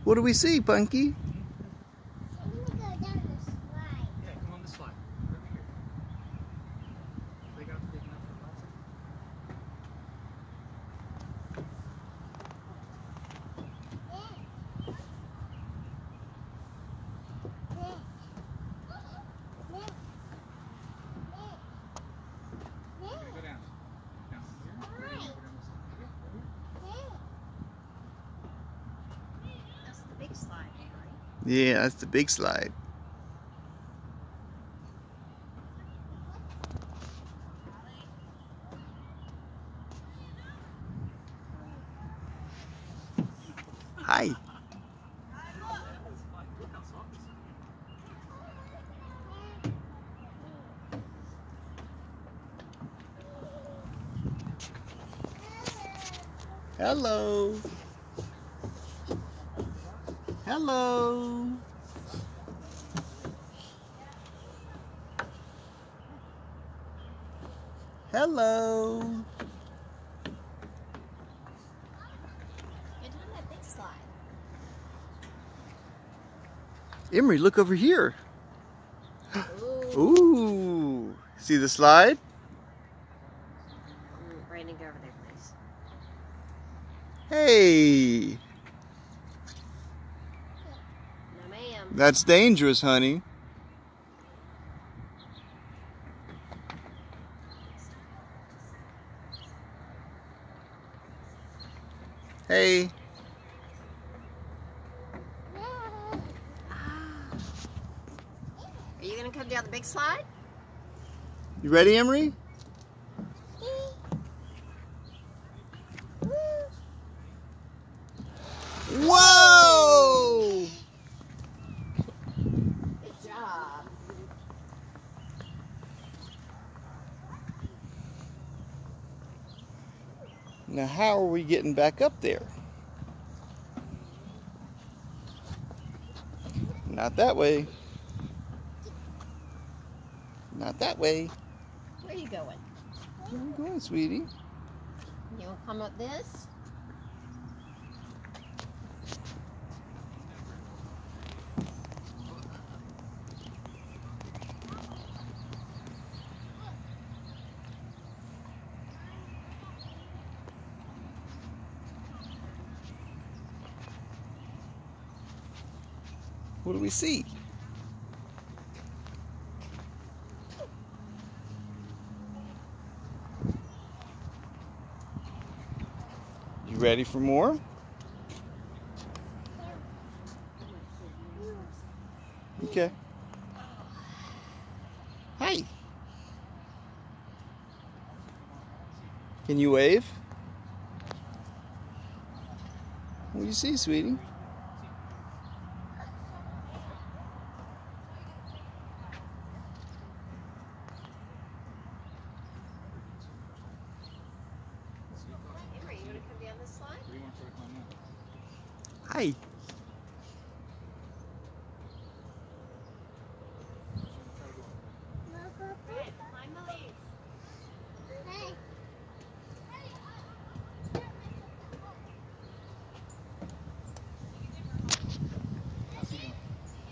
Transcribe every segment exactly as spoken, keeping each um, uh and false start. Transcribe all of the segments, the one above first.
What do we see, Punky? I'm gonna go down the slide. Yeah, come on the slide. Over here. Playground's big enough for lots of. Go down. Down here. Ready? Go down the slide. Okay, ready? That's the big slide, Henry. Yeah, that's the big slide. Hi. Hello. Hello. Hello. You're doing that big slide. Emery, look over here. Ooh. Ooh. See the slide? Mm, Brandon, go over there, please. Hey. No, ma'am. That's dangerous, honey. Hey. Are you going to come down the big slide? You ready, Emery? Whoa! Good job. Now how are we getting back up there? Not that way. Not that way. Where are you going? Where are you going, sweetie? You want to come up this? What do we see? You ready for more? Okay. Hi. Can you wave? What do you see, sweetie? Henry, you want to come down this slide? Where do you want to climb up? Hi. Good. Climb the leaves. Hey. How's he doing?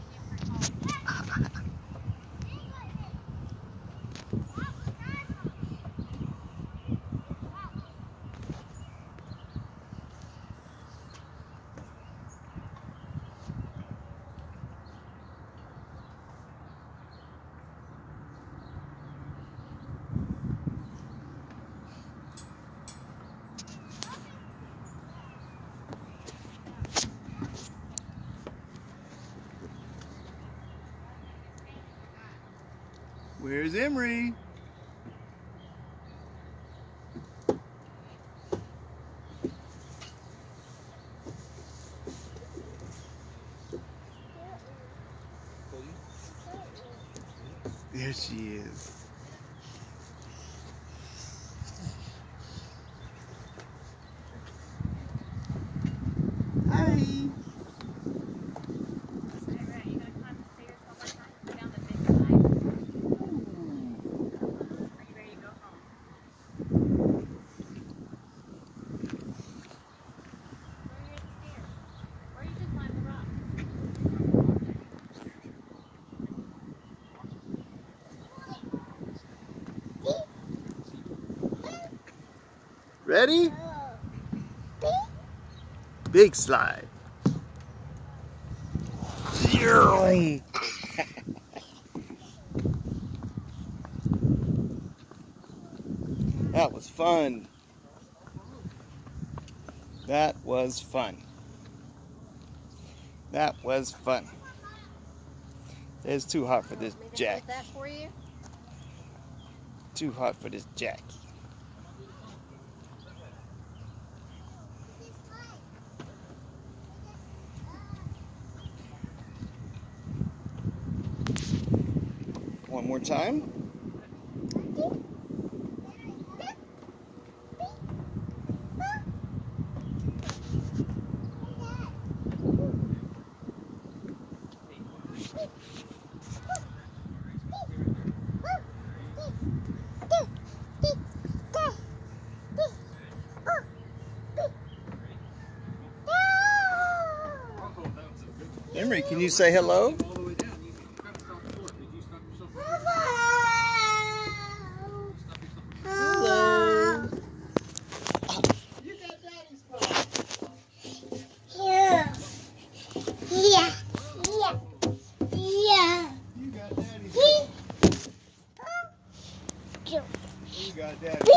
Where's Emery? There she is. Hi. Or you just climb the Ready? Beep. Big slide. That was fun. That was fun. That was fun. It's too hot for this Want me to Jack. get that for you? Too hot for this Jack. One more time. Emery, can you say hello? All the way down. You got to stop short. Did you stop yourself? Hello. You got daddy's phone. Here. Yeah. Yeah. Yeah. You got daddy. He. Oh. You got daddy.